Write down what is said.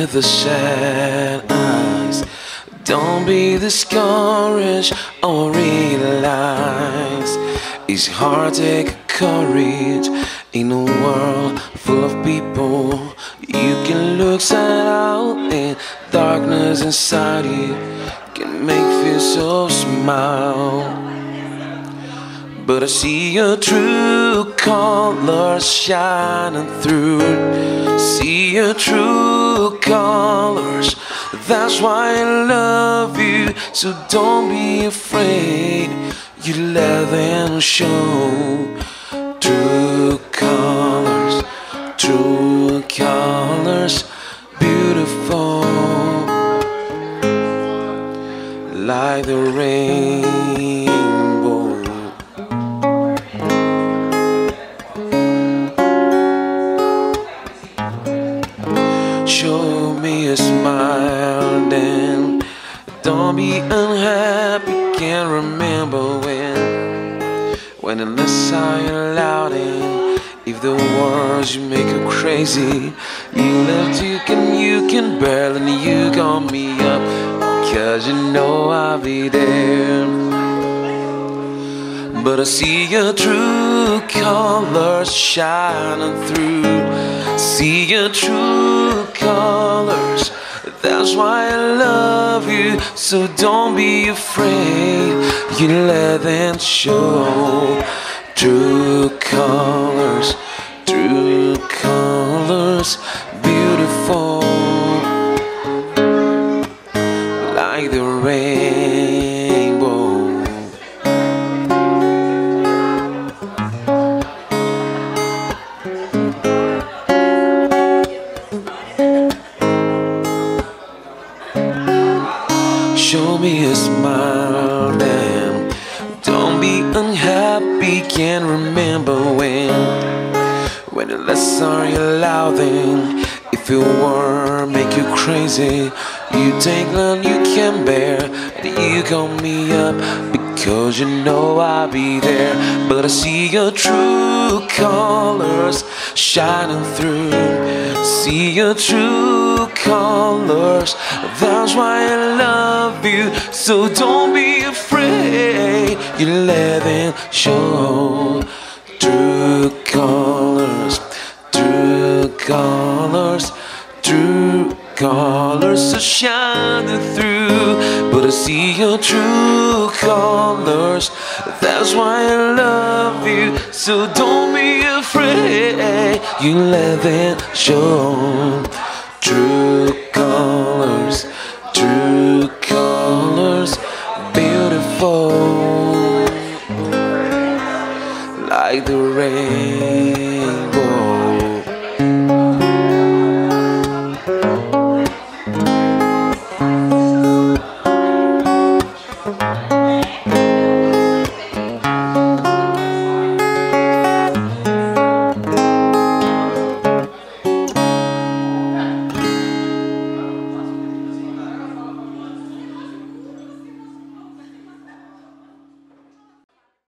with the sad eyes. Don't be discouraged or realize it's hard to take courage in a world full of people. You can look sad out and darkness inside you can make you so smile. But I see your true colors shining through. See your true colors. That's why I love you. So don't be afraid. You let them show. True colors, true colors, beautiful, like the rainbow. Show me a smile then. Don't be unhappy, can't remember when the less I loud and if the words you make you crazy. You left, you can bear, and you got me up, cause you know I'll be there. But I see your true colors shining through. See your true colors. That's why I love you. So don't be afraid. You let them show. True colors, beautiful, like the rainbow. Show me a smile then. Don't be unhappy, can't remember when the less are you loud then. If your word make you crazy, you take none you can bear, and you call me up because you know I'll be there. But I see your true colors shining through. See your true colors. That's why I love you. So don't be afraid. You let them show. True colors, true colors, true colors are shining through. But I see your true colors. That's why I love you. So don't be afraid. You let them show. True